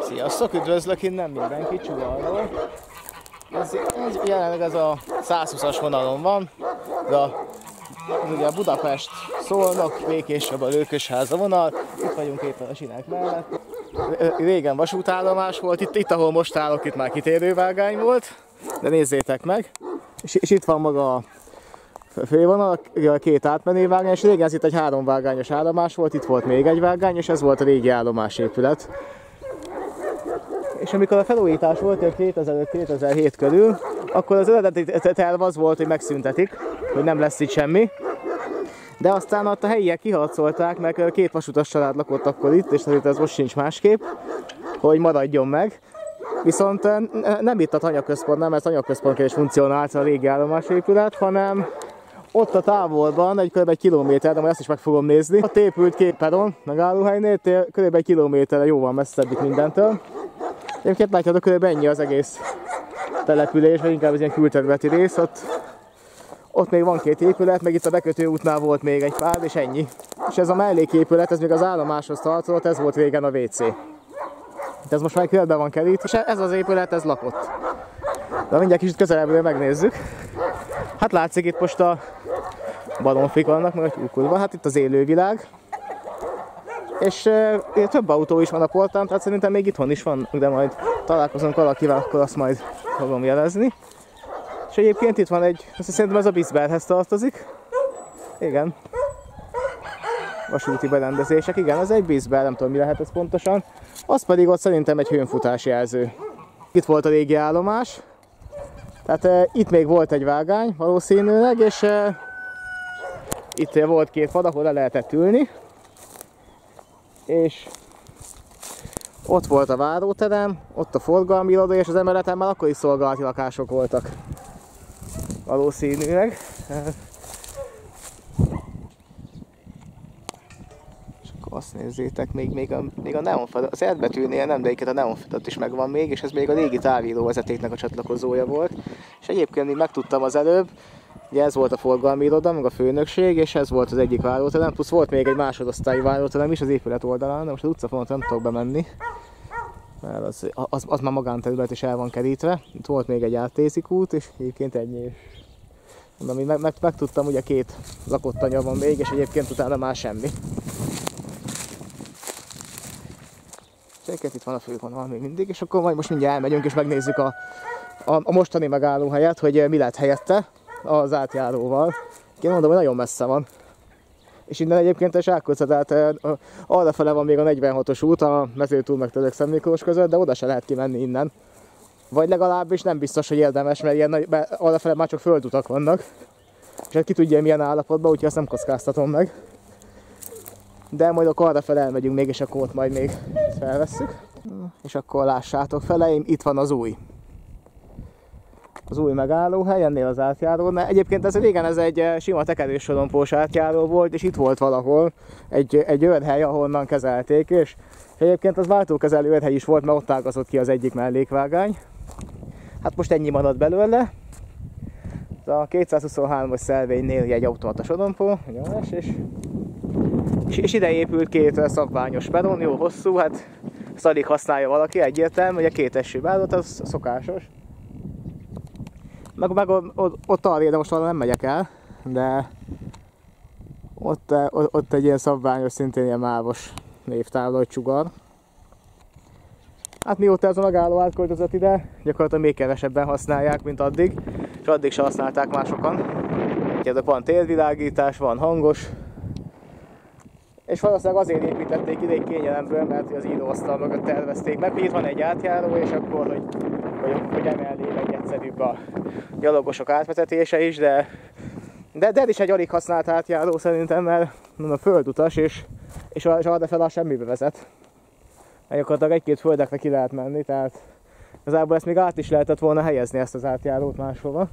Sziasztok, üdvözlök innen mindenki Csuvalról. Jelenleg ez a 120-as vonalon van, de ugye Budapest, Szolnok, Békéscsaba, Lőkösháza vonal. Itt vagyunk éppen a sinek mellett. Régen vasútállomás volt, itt ahol most állok, itt már kitérővágány volt, de nézzétek meg. És itt van maga a fővonal, a két átmenővágány, és régen ez itt egy 3 vágányos állomás volt, itt volt még egy vágány, és ez volt a régi állomásépület. És amikor a felújítás volt 2005-2007 körül, akkor az eredeti terv az volt, hogy megszüntetik, hogy nem lesz itt semmi. De aztán ott a helyiek kiharcolták, mert 2 vasutas család lakott akkor itt, és azért ez most sincs másképp, hogy maradjon meg. Viszont nem itt a tanyaközpontnál, mert tanyaközpontként is funkcionált a régi állomásépület, hanem ott a távolban, kb. 1 kilométer, de majd azt is meg fogom nézni. Ott épült 2 peron megállóhelynél, kb. 1 kilométerre jóval messzebbik mindentől. Egyébként látjátok, kb. Ennyi az egész település, vagy inkább az ilyen külterületi rész. Ott még van 2 épület, meg itt a bekötőútnál volt még egy pár, és ennyi. És ez a melléképület, ez még az állomáshoz tartozott, ez volt régen a WC. Ez most már körbe van kerítve, és ez az épület, ez lakott. De mindjárt kicsit közelebbről megnézzük. Hát látszik, itt most a baromfik vannak, meg a tyúkod, hát itt az élővilág. És több autó is van a portán, tehát szerintem még itthon is van, de majd találkozunk valakivel, akkor azt majd fogom jelezni. És egyébként itt van egy, szerintem ez a Bisberhez tartozik. Igen. Vasúti berendezések, igen, ez egy Bisber, nem tudom mi lehet ez pontosan. Az pedig ott szerintem egy hőnfutás jelző. Itt volt a régi állomás. Tehát itt még volt egy vágány valószínűleg, és itt volt 2 pad, ahol le lehetett ülni. És ott volt a váróterem, ott a forgalmi iroda, és az emeleten már akkor is szolgálati lakások voltak. Valószínűleg. És akkor azt nézzétek, még a neonfedat, az erbetűnél nem, de a neonfedat is megvan még, és ez még a régi távíróvezetéknek a csatlakozója volt. És egyébként még megtudtam az előbb, ugye ez volt a forgalmi iroda, meg a főnökség, és ez volt az egyik váróterem, plusz volt még egy másodosztályi váróterem is az épület oldalán, de most az utcafonton nem tudok bemenni, mert az már magánterület is el van kerítve. Itt volt még egy átészik út, és egyébként ennyi. Megtudtam, ugye 2 lakott tanya van még, és egyébként utána már semmi. És egyébként itt van a fővonal még mindig, és akkor majd most mindjárt elmegyünk, és megnézzük a mostani megállóhelyet, hogy mi lett helyette az átjáróval. Én mondom, hogy nagyon messze van. És innen egyébként a Zsákutca, tehát arrafele van még a 46-os út, a Mezőtúr meg Törökszent Miklós között, de oda se lehet kimenni innen. Vagy legalábbis nem biztos, hogy érdemes, mert arrafele már csak földutak vannak. És hát ki tudja milyen állapotban, úgyhogy azt nem kockáztatom meg. De majd akkor arrafele elmegyünk még, és akkor ott majd még felvesszük. És akkor lássátok feleim, itt van az új megállóhely ennél az átjárónál. Egyébként régen ez egy sima tekerős sorompós átjáró volt, és itt volt valahol egy őrhely, ahonnan kezelték, és egyébként az váltókezelő őrhely is volt, mert ott ágazott ki az egyik mellékvágány. Hát most ennyi maradt belőle. A 223-as szelvénynél egy automata sorompó, és ide épült 2 szabványos peron, jó hosszú, hát ezt alig használja valaki, egyértelmű, ugye 2 esőbárdot, az szokásos. Meg ott arra, de most valami nem megyek el, de ott egy ilyen szabványos, szintén ilyen mávos névtábla, hogy Csugar. Hát mióta ez a megálló átköltözött ide, gyakorlatilag még kevesebben használják, mint addig, és addig se használták már sokan. Van térvilágítás, van hangos, és valószínűleg azért építették ide egy kényelemből, mert az íróasztal mögött tervezték meg, itt van egy átjáró, és akkor, hogy emellé egy egyszerűbb a gyalogosok átvezetése is, de ez is egy alig használt átjáró szerintem, mert a földutas, és arrafele semmibe vezet. Gyakorlatilag 1-2 földekre ki lehet menni, tehát igazából ezt még át is lehetett volna helyezni, ezt az átjárót máshova.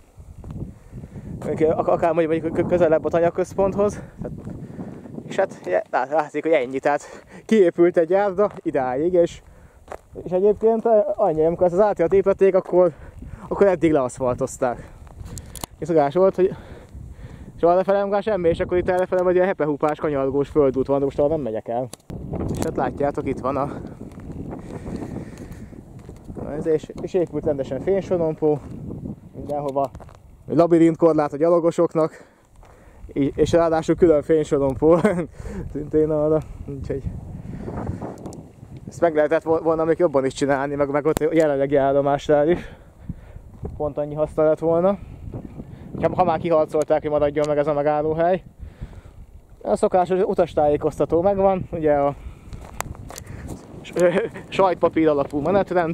Akár mondjuk közelebb a tanyaközponthoz. És hát látszik, hogy ennyi, tehát kiépült egy járda idáig, és egyébként annyi, amikor ezt az átjárót építették, akkor eddig leaszfaltozták. És szokás volt, hogy és arrafele nem kell semmi, és akkor itt errefele vagy a hepehúpás kanyargós földút van, de most arra nem megyek el. És hát látjátok, itt van És épült rendesen fénysorompó, mindenhova. Egy labirintkorlát a gyalogosoknak, és ráadásul külön fénysorompó szintén arra. Úgyhogy ezt meg lehetett volna még jobban is csinálni, meg ott a jelenlegi állomásnál is. Pont annyi haszna lett volna. Ha már kiharcolták, hogy maradjon meg ez a megállóhely. A szokásos utastájékoztató megvan, ugye a sajtpapír alapú menetrend.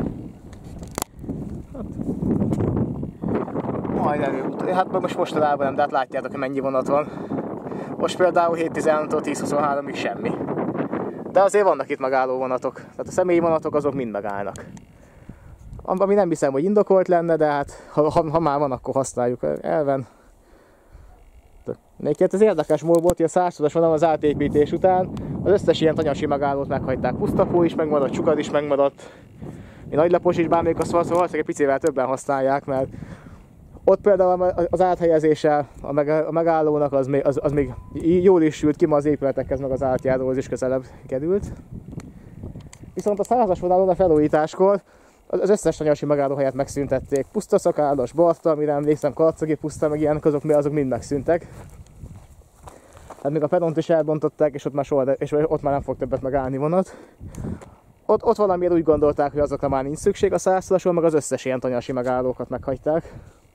Majd előút. Hát mostanában nem, de hát látjátok, hogy mennyi vonat van. Most például 7:16-tól 10:23-ig semmi. De azért vannak itt megálló vonatok. Tehát a személyi vonatok azok mind megállnak. Ami nem hiszem, hogy indokolt lenne, de hát ha már van, akkor használjuk elven. Egyébként ez érdekes mód volt, hogy a 100-as vonal az átépítés után az összes ilyen tanyasi megállót meghagyták. Pusztapó is megmaradt, Csukad is megmaradt, Nagylapos is, bár még azt valószínűleg egy picivel többen használják, mert ott például az áthelyezése a megállónak az még jól is sült ki, ma az épületekhez meg az átjáróhoz is közelebb került. Viszont a 100-as vonalon a felújításkor az összes tanyasi megállóhelyet megszüntették. Pusztaszakálos, Barta, amire emlékszem, Karcagi puszta, meg ilyenek, azok mind megszűntek. Hát még a peront is elbontották, és ott már nem fog többet megállni vonat. Ott valamiért úgy gondolták, hogy azokra már nincs szükség a 100-ason, meg az összes ilyen tanyasi megállókat meghagyták.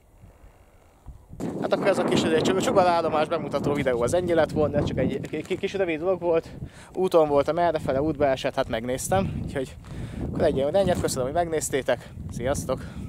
Hát akkor ez a kis csugalállomás bemutató videó az ennyi lett volna, csak egy kis rövid dolog volt. Úton voltam errefele, útba esett, hát megnéztem. Úgyhogy akkor ennyit, köszönöm, hogy megnéztétek. Sziasztok!